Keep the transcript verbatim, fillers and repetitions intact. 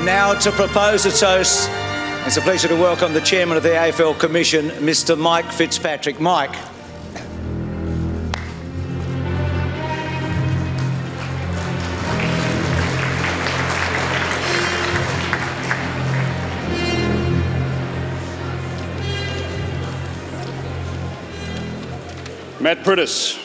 And now to propose a toast, it's a pleasure to welcome the Chairman of the A F L Commission, Mister Mike Fitzpatrick. Mike. Matt Priddis.